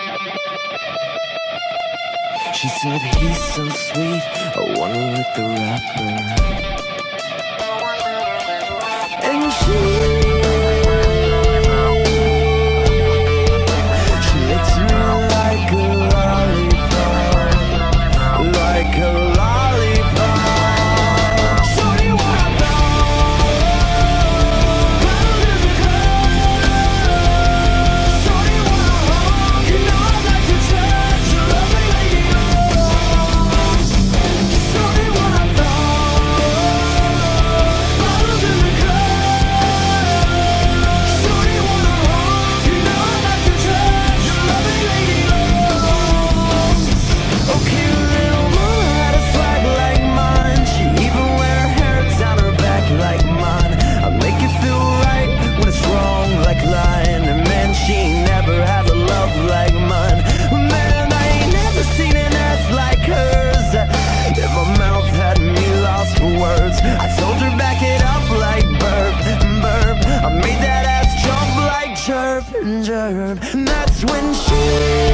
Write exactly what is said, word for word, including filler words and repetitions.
She said he's so sweet, I wanna lick the rapper. And she She licks me like a lollipop, like a lollipop. Shorty wanna go round in the club. Shorty wanna hug, you know I like to touch your lovely lady. Shorty wanna go bottles in the club. Shorty wanna hug, you know I like to touch your lovely lady. Okay, little mama had a swag like mine. She even wear her hair down her back like mine. I make it feel right when it's wrong like lying. And man, she ain't never had a love like mine. Man, I ain't never seen an ass like hers. If my mouth had me lost for words, I told her back it up like burp, burp. I made that ass jump like chirp and chirp. And that's when she